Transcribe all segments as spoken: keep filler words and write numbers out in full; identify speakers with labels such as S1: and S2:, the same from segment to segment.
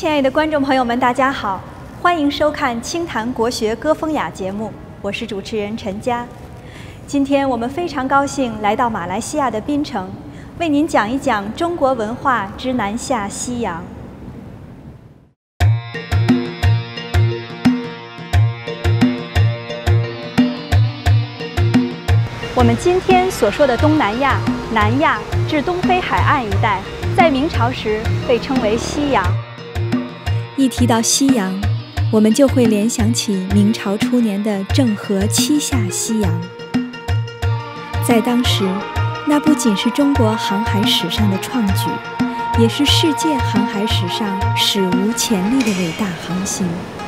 S1: 亲爱的观众朋友们，大家好，欢迎收看《清谈国学歌风雅》节目，我是主持人陈佳。今天我们非常高兴来到马来西亚的槟城，为您讲一讲中国文化之南下西洋。我们今天所说的东南亚、南亚至东非海岸一带，在明朝时被称为西洋。一提到西洋，我们就会联想起明朝初年的郑和七下西洋。在当时，那不仅是中国航海史上的创举，也是世界航海史上史无前例的伟大航行。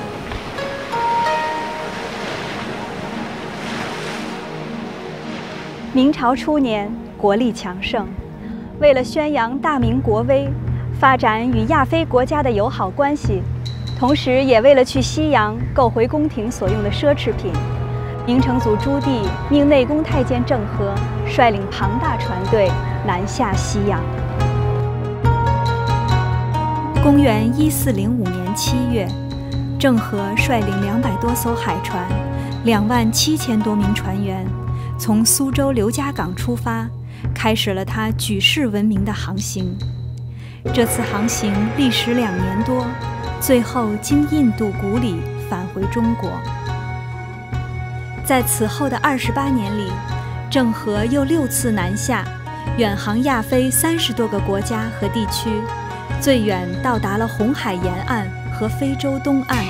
S1: 明朝初年，国力强盛，为了宣扬大明国威，发展与亚非国家的友好关系，同时也为了去西洋购回宫廷所用的奢侈品，明成祖朱棣命内宫太监郑和率领庞大船队南下西洋。公元一四零五年七月，郑和率领两百多艘海船，两万七千多名船员，从苏州刘家港出发，开始了他举世闻名的航行。这次航行历时两年多，最后经印度古里返回中国。在此后的二十八年里，郑和又六次南下，远航亚非三十多个国家和地区，最远到达了红海沿岸和非洲东岸。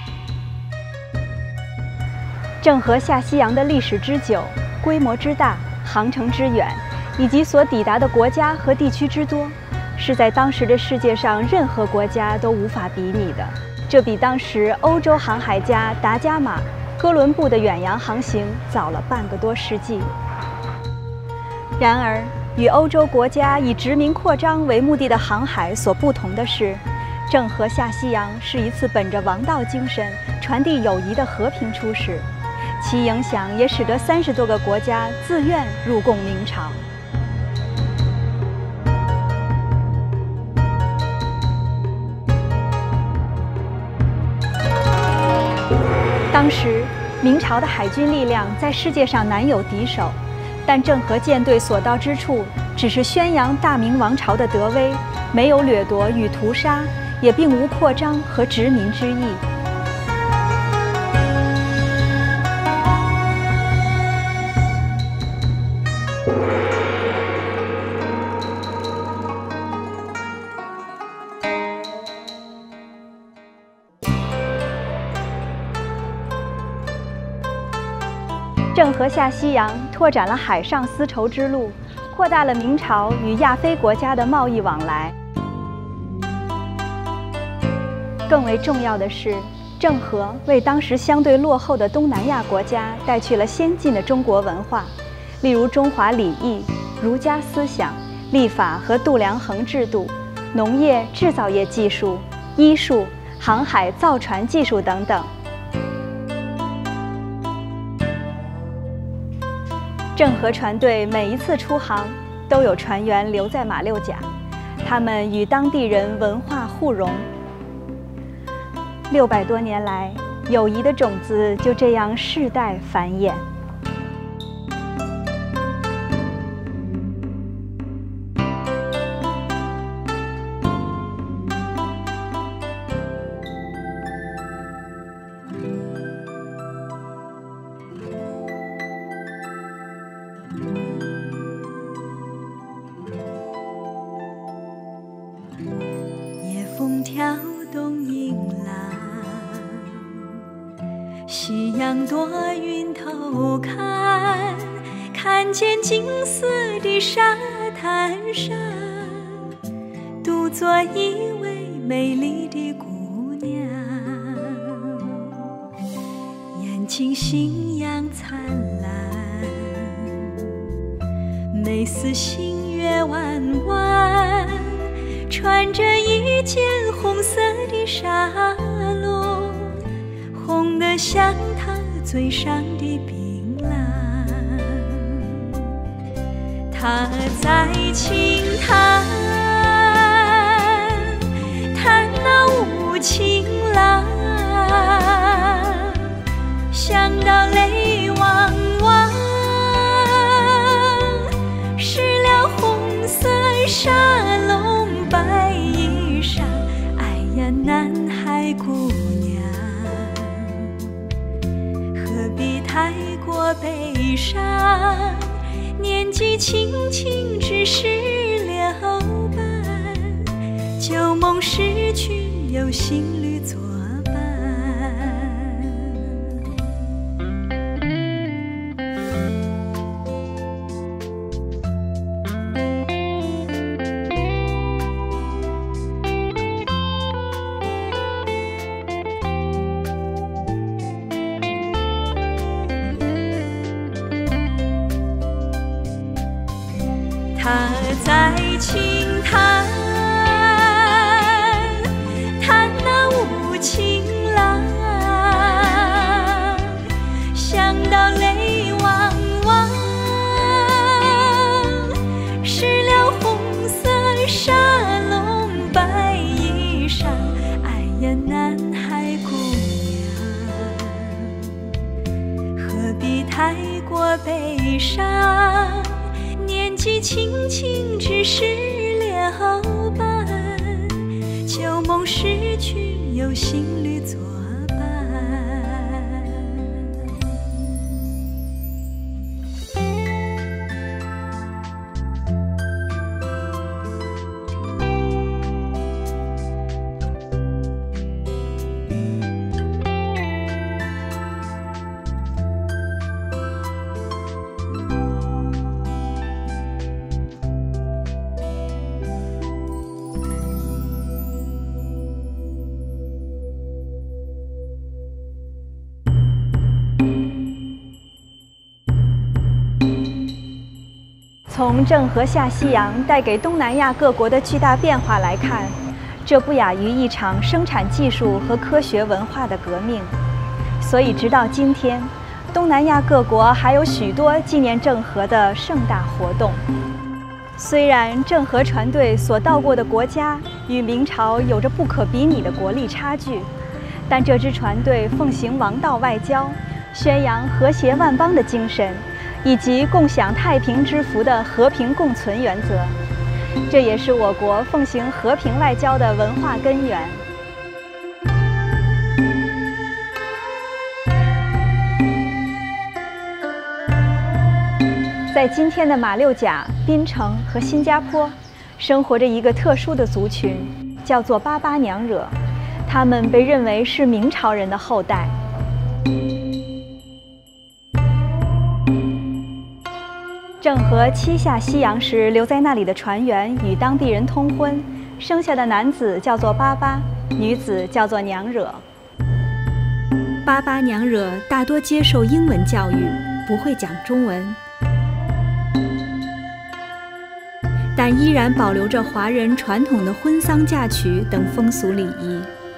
S1: 郑和下西洋的历史之久、规模之大、航程之远，以及所抵达的国家和地区之多，是在当时的世界上任何国家都无法比拟的。这比当时欧洲航海家达伽马、哥伦布的远洋航行早了半个多世纪。然而，与欧洲国家以殖民扩张为目的的航海所不同的是，郑和下西洋是一次本着王道精神、传递友谊的和平出使，其影响也使得三十多个国家自愿入贡明朝。当时，明朝的海军力量在世界上难有敌手，但郑和舰队所到之处，只是宣扬大明王朝的德威，没有掠夺与屠杀，也并无扩张和殖民之意。郑和下西洋，拓展了海上丝绸之路，扩大了明朝与亚非国家的贸易往来。更为重要的是，郑和为当时相对落后的东南亚国家带去了先进的中国文化，例如中华礼义、儒家思想、历法和度量衡制度、农业制造业技术、医术、航海造船技术等等。郑和船队每一次出航，都有船员留在马六甲，他们与当地人文化互融。六百多年来，友谊的种子就这样世代繁衍。
S2: 风挑动银浪，夕阳多云头看，看见金丝的沙滩上，独坐一位美丽的姑娘，眼睛星阳灿烂，眉似新月弯弯，穿着一件红色的纱笼，红得像她嘴上的槟榔。她在轻弹，弹那无沙龙白衣裳，哎呀，南海姑娘，何必太过悲伤？年纪轻轻只是留伴，旧梦逝去有新侣作伴。他在轻弹，弹那无情郎，想到泪汪汪，湿了红色沙龙白衣裳，哎呀，南海姑娘，何必太过悲伤？年纪轻轻只是留伴，旧梦逝去有新侣作伴。
S1: 从郑和下西洋带给东南亚各国的巨大变化来看，这不亚于一场生产技术和科学文化的革命。所以，直到今天，东南亚各国还有许多纪念郑和的盛大活动。虽然郑和船队所到过的国家与明朝有着不可比拟的国力差距，但这支船队奉行王道外交，宣扬和谐万邦的精神，以及共享太平之福的和平共存原则，这也是我国奉行和平外交的文化根源。在今天的马六甲、槟城和新加坡，生活着一个特殊的族群，叫做巴巴娘惹，他们被认为是明朝人的后代。郑和七下西洋时，留在那里的船员与当地人通婚，生下的男子叫做巴巴，女子叫做娘惹。巴巴娘惹大多接受英文教育，不会讲中文，但依然保留着华人传统的婚丧嫁娶等风俗礼仪。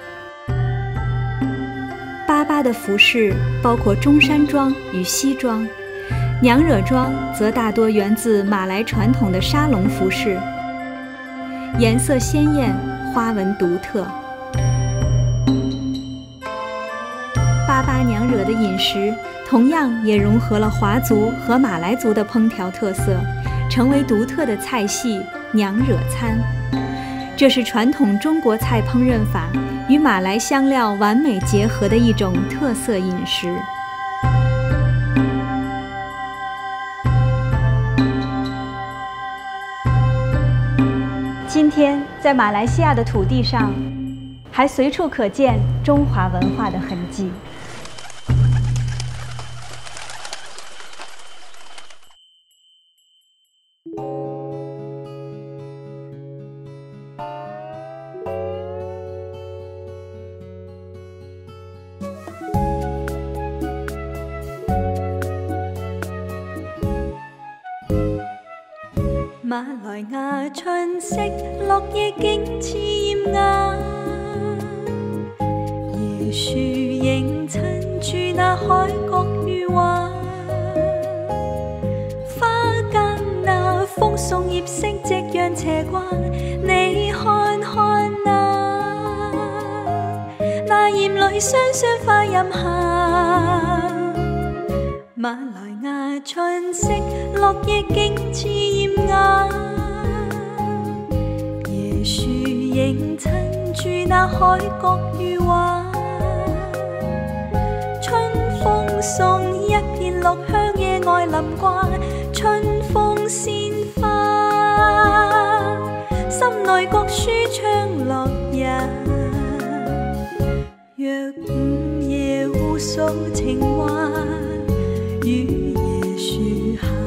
S1: 巴巴的服饰包括中山装与西装，娘惹装则大多源自马来传统的沙龙服饰，颜色鲜艳，花纹独特。巴巴娘惹的饮食同样也融合了华族和马来族的烹调特色，成为独特的菜系娘惹餐。这是传统中国菜烹饪法与马来香料完美结合的一种特色饮食。今天，在马来西亚的土地上，还随处可见中华文化的痕迹。
S2: 馬來亞春色，落葉竟似豔壓，椰樹映襯住那海角如畫，花間那風送葉色夕陽斜掛，你看看那那艷女雙雙花蔭下。馬來亞春色，落葉竟似豔壓， 映衬住那海角與畫。春風送一片綠香，野外淋掛春風鮮花，心內覺舒暢樂也。若午夜互訴情話，於椰樹下，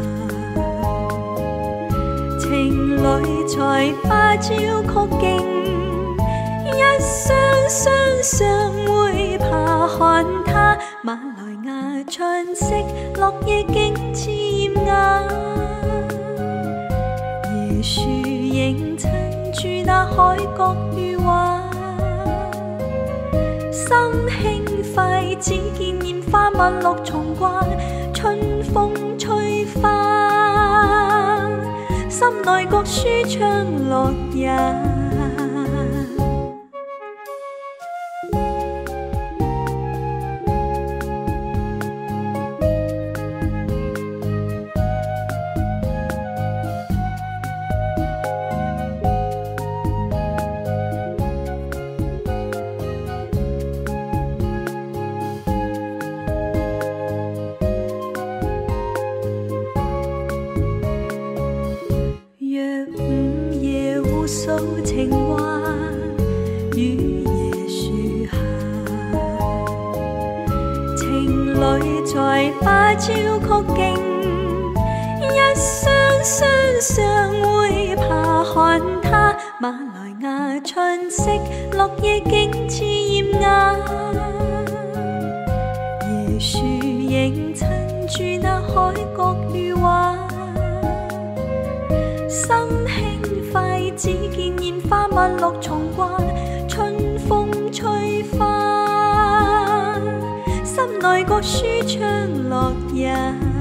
S2: 情侶才芭蕉曲徑，一雙雙相會爬看他。馬來亞春色，落葉竟似艷雅，椰樹映襯住那海角與畫。心輕快，只見艷花萬綠重掛，春風吹花，心內覺舒暢樂也。訴情話於椰樹下，情侶在芭蕉曲徑，一雙雙相會爬看他。馬來亞春色，落葉竟似艷雅，椰樹映襯住那海角與畫。心輕快，只見艷花萬綠重掛，春風吹花，心內覺舒暢樂也。